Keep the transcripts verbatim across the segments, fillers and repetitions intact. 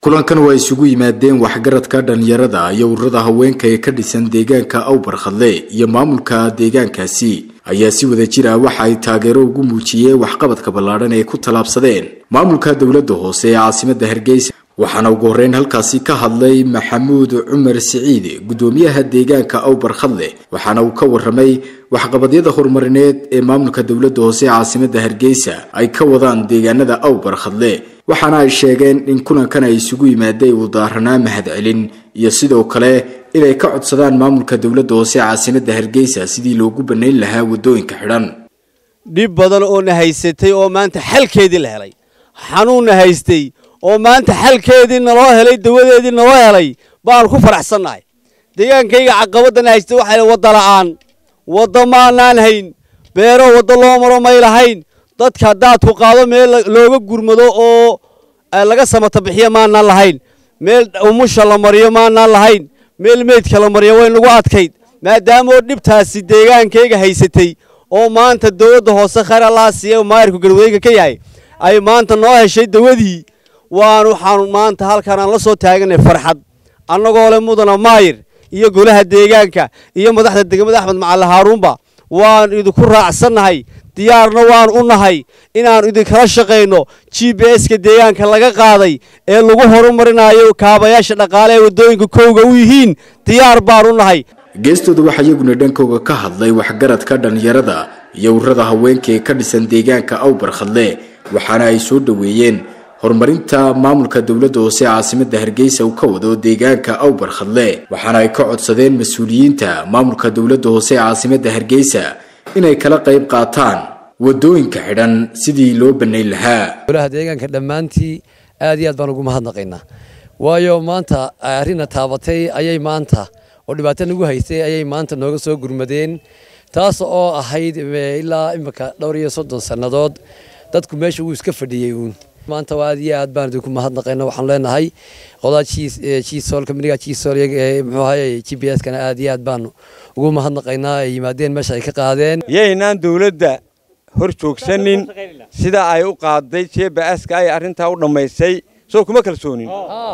kulankan waa isugu yimaadeen waxgaradka dhalinyarada iyo ururada haweenka ee ka dhisan deegaanka Awbarkhadle iyo maamulka deegaankaasi ayaa si wada jir ah waxa ay taageero ugu muujiyeen waxqabadka ballaaran ee ku talaabsadeen maamulka dawladda hoose ee caasimadda Hargeysa. waxaana ugu horeyn halkaasi ka hadlay Maxamuud Cumar Siciid gudoomiyaha deegaanka Awbarkhadle waxaana uu ka waramay waxqabadyada horumarineed ee maamulka dawladda hoose ee caasimadda Hargeysa ay ka wadaan deegaanada Awbarkhadle. waxaana ay sheegeen in kulankan ay isugu yimaadeen wadaarana mahad celin iyo sidoo kale inay ka codsadaan maamulka dawladda hoose ee caasimadda Hargeysa sidii loogu baneyn lahaa wadooyinka xidhan. dib badan oo na haysatay oo maanta xalkeedii la helay, xanuun na haystay oo maanta xalkeedii naloo helay, dawadeedii naloo helay baan ku faraxsanahay. deegaankayga caqabadana haystay waxa la wada la'aan, wada maanaan hayn, beero wada loo maro may lahayn, dadka daad ku qaado meel looga gurmado oo laga samata bixiyo maanaan lahayn, meel umusha la mariyo maanaan lahayn, meel meedka la mariyo way nagu adkayd. maadaama dhibtaasi deegaankayga haysatay oo maanta dawladda hoose khayr Allah siiyo maayirku garwadayga ka yahay ay maanta noo heshay dawadii, waan waxaan maanta halkan aan la soo taaganay farxad annagoo le mudana maayir iyo golaha deegaanka iyo madaxda degmada Axmed Macalin Haruunba waan idinku raacsanahay, diyaarna waan u nahay inaan idin kala shaqeyno G P S-ka deegaanka laga qaaday ee lagu horumarinayo kaabayaasha dhaqaale ee wadooyinka kowga u yihiin. diyaar baan u nahay. geestooda waxa iyaguna dhankooda ka hadlay waxgaradka dhalinyarada iyo ururada haweenka ee ka dhisan deegaanka Awbarkhadle waxaana ay soo dhaweeyeen horumarinta maamulka dawladda hoose ee caasimadda Hargeysa uu ka wado deegaanka Awbarkhadle. waxaana ay ka codsadeen mas'uuliyiinta maamulka dawladda hoose ee caasimadda Hargeysa inay kala qayb qaataan wadooyinka xidhan sidii loo baneyn lahaa. golaha deegaanka dhamaantii aad iyo aad baan ugu mahadnaqaynaa, waayo maanta arina taabatay ayay maanta oo dhibaato nagu haystay ayay maanta nooga soo gurmadeen, taas oo ahayd ilaa imika dhowr iyo soddon sanadood dadku meesha uu iska fadhiyay uun. maanta waa aad iyo aad baan idinku mahadnaqaynaa. waxaan leenahay qodaa jiisool kaminiga jiisool muxuu ahaayay G P S-kana aad iyo aad baan ugu mahadnaqaynaa ay yimaadeen meesha ay ka qaadeen. yaynaan dawladda hor joogsanin sida ay u qaaday G P S-ka ay arinta u dhameysay soo kuma kalsoonin.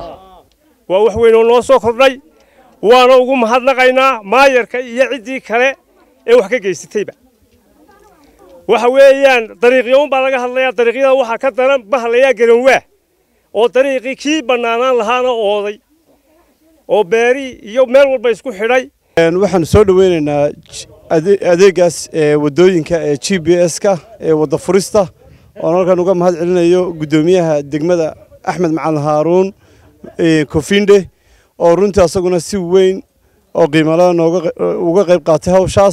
waa wax weyn oo noo soo kordhay, waana ugu mahadnaqaynaa maayarka iyo cidii kale ee wax ka geysatayba. waxa weeyaan dariiqyo baa laga hadlayaa, dariiqyada waxa ka daran bahlayaa garanwaa oo dariiqii kii banaanaan lahaana ooday oo beeri iyo meel walba isku xidhay. waxaan soo dhaweynaynaa adeegaas wadooyinka ee G P S-ka ee wada furista oo halkan uga mahad celinayo gudoomiyaha degmada Axmed Macalin Haruun Kofinde oo runtii asaguna si weyn oo qiimo leh nooga uga qayb qaatay hawshaas.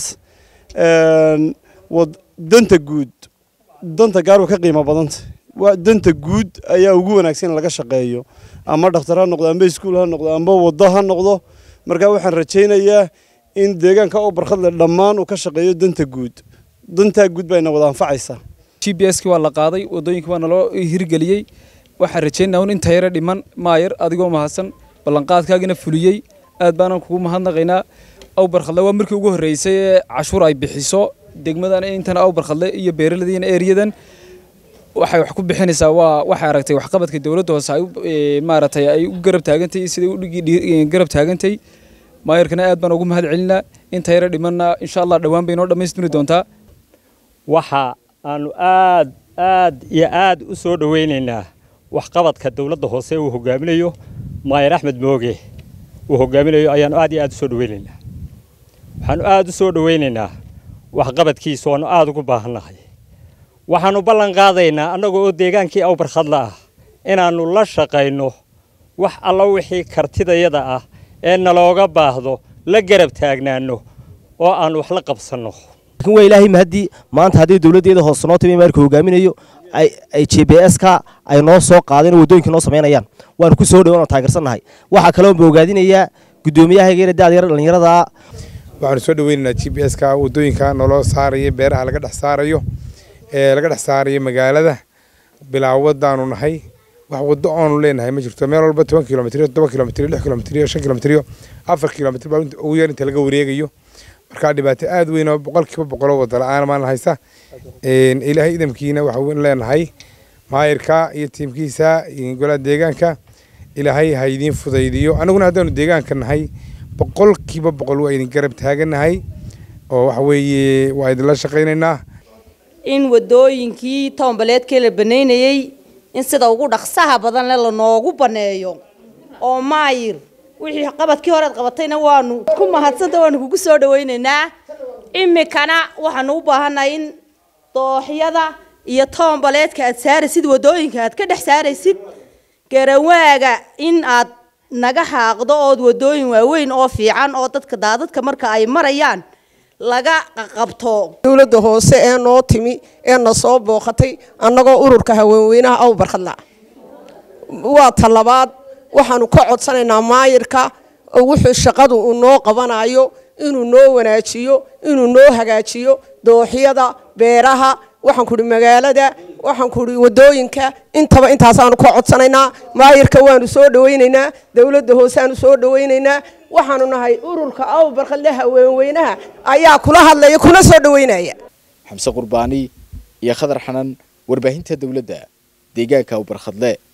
danta guud danta gaar ka qiimo badan waa danta guud ayaa ugu wanaagsan laga shaqeeyo, ama dhakhtar ha noqdo ama iskuul ha noqdo ama wado ha noqdo. marka waxaan rajaynayaa in deegaanka Awbarkhadle dhammaan uu ka shaqeeyo danta guud. danta guud bayna wada anfacaysaa. G P S-ki waa la qaaday, wadooyinka waa naloo hirgeliyay. waxaan rajaynayaa in inta yara dhiman maayir adigoo mahadsan ballanqaadkaagina fuliyay aad baan kugu mahadnaqaynaa. Awbarkhadle waa markii ugu horeysay ee cashuur ay bixiso degmadan intan Awbarkhadle iyo beeraleyda eeriyadan waxay wax ku bixinaysaa waa waxa aragtay wax qabadka dawladda hoose ay maaratay ay u garab taagantay sidii u dhigi garab taagantay. maayirkana aad baan ugu mahad celinaa. inta yara dhimanna insha Allah dhawaan bay noo dhameystiri doontaa. waxa aanu aad aad iyo aad u soo dhaweynaynaa wax qabadka dawladda hoose uu hogaaminayo maayir Axmed Mooge uu hogaaminayo ayaan aad iyo aad u soo dhaweynaynaa. waxaan aad u soo dhaweynaynaa wax qabadkiisa oo aad ugu baahanahay. waxaanu ballan qaadaynaa anagoo oo deegaankii Awbarkhadle ah inaanu la shaqeyno wax alla wixii kartidayada ah ee nalooga baahdo la garab taagnaano oo aan wax la qabsano. laakiin waa ilaahay mahadi maanta hadii dawladdeeda hoose noo timay markuu hogaaminayo ay ay G P S-ka ay noo soo qaadeen wadooyinka noo sameynayaan waan ku soo dhawaano taageersanahay. waxa kale oo bogaadinaya gudoomiyaha geerida dhalinyarada. waxaan soo dhaweynaynaa G P S-ka wadooyinka naloo saarayo, beeraha laga dhex saarayo ee laga dhex saarayo magaalada bilaawadaanu nahay. wax wado aanu leenahay ma jirto, meel walba toban kiiloomitir, toban kiiloomitir, lix kiiloomitir, shan kiiloomitir, afar kiiloomitir baa ugu yar inta laga wareegayo. marka dhibaato aad weyn oo boqolkiiba boqol wada la'aan ma haysa. een ilaahay idamkiina waxa uu leenahay maayirka iyo tiimkiisa iyo golaha deegaanka ilaahay ha idin fudaydiyo anaguna haddaanu deegaanka nahay boqolkiiba boqol waa idin garab taaganahay oo waxa weeye waa idin la shaqaynaynaa in wadooyinkii toonbaleedkii la baneynayay in sida ugu dhaqsaha badan la noogu baneeyo oo maayir wixii qabadkii hore qabatayna waanu ku mahadsantahay waanu kugu soo dhaweynaynaa imikana waxaan u baahanahay in dooxyada iyo toonbaleedka aad saaraysid wadooyinka aad ka dhex saaraysid garawaaga in aad naga xaaqdo oo wadooyin waaweyn oo fiican oo dadka daadadka marka ay marayaan laga qabto dawladda hoose ee noo timi ee na soo booqatay annagoo ururka haweenweynaha aw barkadla waa talabaad waxaanu ka codsanaynaa maayirka wuxuu shaqadu uu noo qabanayo inuu noo wanaajiyo inuu noo hagaajiyo dooxyada beeraha waxaan ku magaalada waxaan ku wadooyinka intaba intaas aanu ka codsanaynaa maayirka waanu soo dhaweynaynaa dawladda hoose aanu soo dhaweynaynaa waxaanu nahay ururka aw barkadle haweenweynaha ayaa kula hadlaya kuna soo dhaweynaya xamse qurbaani iyo khadar xanan warbaahinta dawladda deegaanka aw barkadle